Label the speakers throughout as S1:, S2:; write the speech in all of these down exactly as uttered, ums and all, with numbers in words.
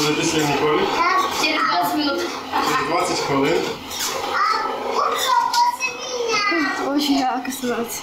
S1: вже після Ніколі?
S2: Через двадцять минут.
S1: Через двадцять хвилин.
S2: Очень ярко становится.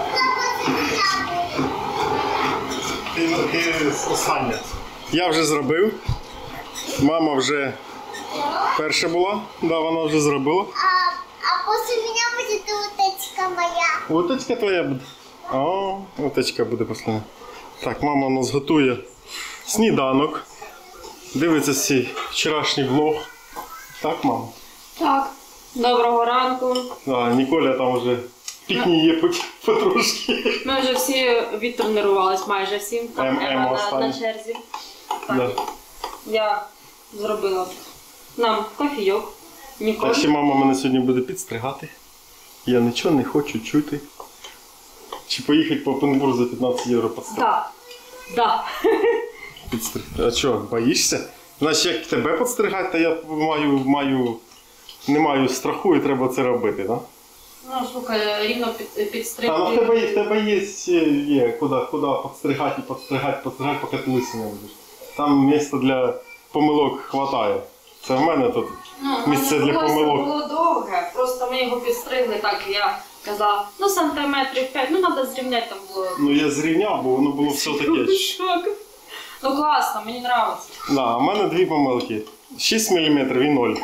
S1: Ти, ти остання. Я вже зробив. Мама вже перша була. Да, вона вже зробила.
S3: А, а после меня будет уточка моя.
S1: Уточка твоя буде. О, уточка буде після. Так, мама у нас готує сніданок. Дивиться свій вчорашній влог. Так, мама?
S2: Так. Доброго ранку.
S1: Да, Ніколя там вже пікніє потрошки.
S2: Ми вже всі відтренувались, майже всі. Там
S1: Ем,
S2: Ема
S1: Ема
S2: на, на
S1: останній.
S2: черзі. Так.
S1: Да.
S2: Я зробила нам кофійок. Ніколь.
S1: Так ще мама мене сьогодні буде підстригати. Я нічого не хочу чути. Чи поїхати по Пенбур за п'ятнадцять євро підстригати?
S2: Так. Да.
S1: Підстриг... А що, боїшся? Значить, як тебе підстригати, то я маю, маю, не маю страху і треба це робити, так? Да?
S2: Ну, слухай, рівно під, підстригти.
S1: А ну в тебе є, в тебе є, є куди, куди підстригати, і підстригати, підстригати, поки ти лисий не будеш. Там місця для помилок хватає. Це в мене тут
S2: Ну,
S1: місце для
S2: волосся
S1: помилок.
S2: було довге, просто ми його підстригли, так я казала, ну сантиметрів п'ять, ну треба зрівняти там було.
S1: Ну я зрівняв, бо воно було все таке.
S2: Шок. Ну класно, мені подобається.
S1: Да, а в мене дві помилки. шість міліметрів і ноль.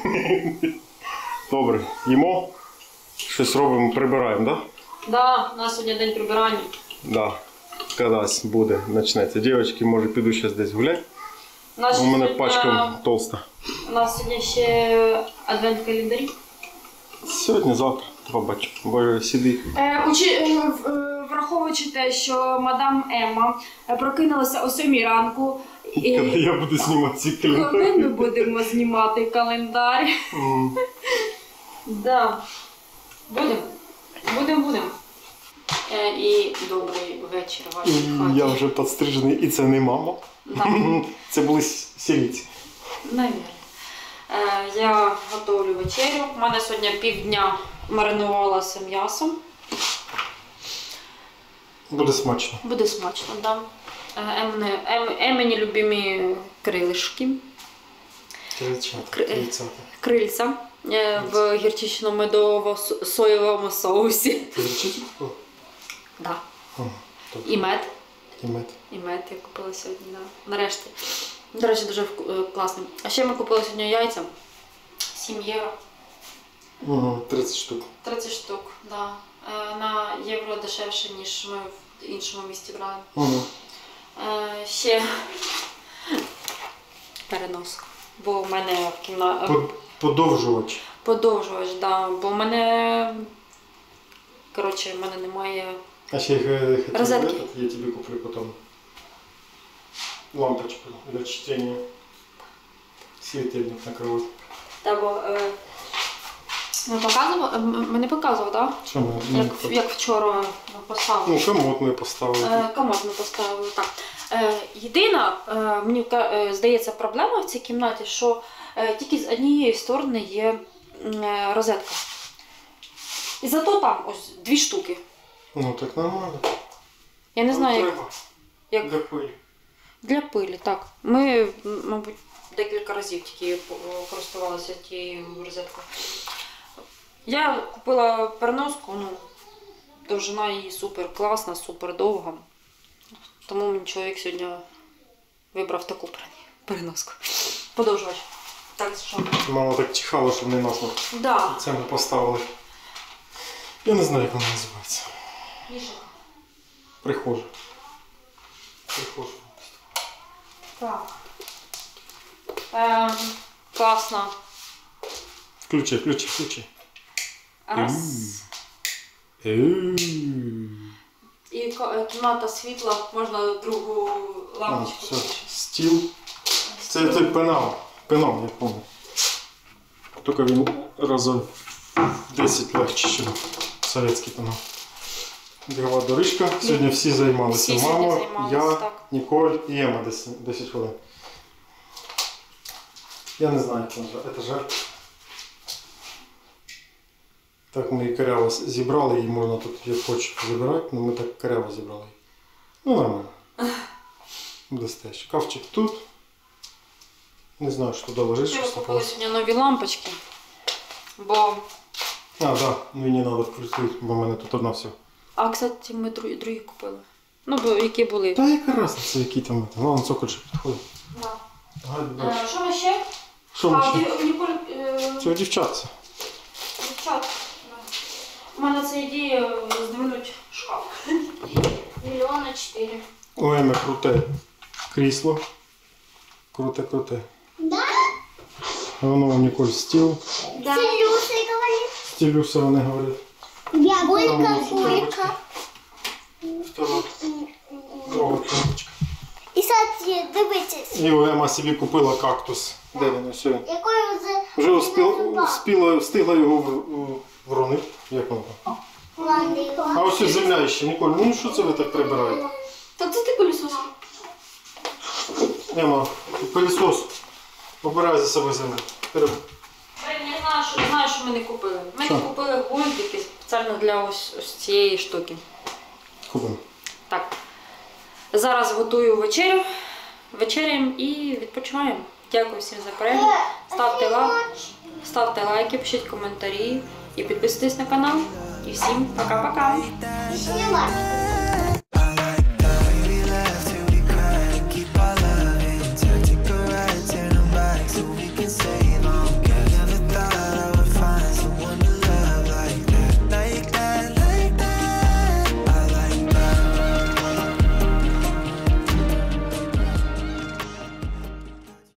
S1: Добре, їмо, щось робимо, прибираємо, так? Да?
S2: Да, у нас сьогодні день прибирання.
S1: Да. Кадась буде, почнеться. Дівчатки, може піду зараз десь гуляти.
S2: У нас
S1: У мене
S2: сьогодні-
S1: пачка толста.
S2: У нас сьогодні ще адвент-календарі.
S1: Сьогодні, завтра, побачу. Бо сиди.
S2: Е, учи, е, в- е, враховуючи те, що мадам Емма е, прокинулася о сьомій ранку. І
S1: Коли я буду знімати ці
S2: коли ми
S1: календарі.
S2: будемо знімати календар.
S1: М.
S2: Да. Будемо. Будемо, будемо. Е, і добрий вечір вашій
S1: І
S2: хаті.
S1: Я вже підстрижений, і це не мама.
S2: Да.
S1: Це були сірійці.
S2: Навірно. Е, я готовлю вечерю. У мене сьогодні півдня маринувалося м'ясом.
S1: Буде смачно.
S2: Буде смачно, да. Е, Емені, ем, емені любимі крилишки. Кри- Крильця е, в гірчично-медово-соєвому соусі. Да. І мед.
S1: І мед.
S2: І мед я купила сьогодні, да. Нарешті. До речі, дуже вку- е, класний. А ще ми купили сьогодні яйця. сім євро.
S1: Угу, тридцять штук.
S2: тридцять штук, да. Е, на євро дешевше, ніж ми в іншому місті брали.
S1: Угу.
S2: Е, ще перенос. Бо в мене в кімнаті
S1: Подовжувач.
S2: подовжувач, да. Бо в мене. Коротше, в мене немає.
S1: А ще я хотів
S2: Розетки.
S1: этот, я тебе куплю потом лампочку для чтения. Светильник на кровать.
S2: Та бо е, ми показували, ми не показували, так?
S1: Чому?
S2: Да? Як, як вчора ми поставили.
S1: Ну, комод ми поставили.
S2: Е, комод ми поставили, так. Е, єдина, е, мені е, здається, проблема в цій кімнаті, що е, тільки з однієї сторони є е, розетка. І зато там ось дві штуки.
S1: Ну, так нормально.
S2: Я не знаю, як,
S1: Треба.
S2: як
S1: Для пилі.
S2: для пилі, так. Ми, мабуть, декілька разів тільки користувалися тією розеткою. Я купила переноску, ну, довжина її супер класна, супер довга. Тому мені чоловік сьогодні вибрав таку переноску. Подовжувач. Так, що?
S1: Мама так чихала, щоб не насно.
S2: Да.
S1: Це ми поставили. Я не знаю, як вона називається.
S2: Вішалка.
S1: Прихожа. Прихожа.
S2: Так. Ем, класно.
S1: Включи, включи, включи.
S2: Раз.
S1: Еу.
S2: І ко- кімната світла, можна другу
S1: А,
S2: лампочку.
S1: все. Стіл. Це той пенал. Пенал, я пам'ятаю. Тільки він разів в десять легше, ніж совєтський пенал. Бігова дорожка. Сьогодні всі займалися.
S2: Всі сьогодні
S1: Мама,
S2: займалися,
S1: я,
S2: так.
S1: Ніколь і Ема десять хвилин. Я не знаю, як це, це жарко. Так ми і коряво зібрали, її можна тут як хочеш забирати, але ми так коряво зібрали. Ну нормально. Буде стоящий. Кавчик тут. Не знаю, що туди ложиш.
S2: Ми
S1: що
S2: купили
S1: таке.
S2: сьогодні нові лампочки, бо...
S1: А, так, да, мені треба включити, бо в мене тут одна все.
S2: А, кстати, ми другі, другі купили. Ну, бо які були.
S1: Та яка разниця, які там. Головне, цоколь ще підходить.
S2: Да.
S1: Гайде далі.
S2: Е, Що ми ще?
S1: Що ми
S2: А,
S1: ще?
S2: Ді- Ніколь, е,
S1: Це дівчатці.
S2: дівчат. У мене це ідея здвинуть шкаф. Мільйона чотири.
S1: Ой, ми круте. Крісло. Круте, круте.
S3: Да?
S1: А воно вам Ніколь стіл.
S2: Да.
S3: Це Люся говорить.
S1: Стілюся вони говорять.
S3: Я Булька,
S1: Там
S3: Булька.
S1: Вторая. Друга коробочка.
S3: І кстати, дивитесь.
S1: І Ема собі купила кактус. Де він ось він?
S3: Якою вже
S1: Вже успіл, успіла, встигла його в- вронити. Як воно там?
S3: Ладно.
S1: А ось і земля ще. Ніколь, ну що це ви так прибираєте?
S2: Та це ти пилісос.
S1: Ема, пилісос. Обирай за себе землю. Вперед.
S2: Я знаю, що, знаю, що ми не купили. Ми
S1: Що?
S2: не купили гвоздики спеціально для ось, ось цієї штуки.
S1: Купимо.
S2: Так. Зараз готую вечерю. Вечеряємо і відпочиваємо. Дякую всім за перегляд. Ставте, ла... Ставте лайки, пишіть коментарі і підписуйтесь на канал. І всім пока-пока.
S3: Знімати.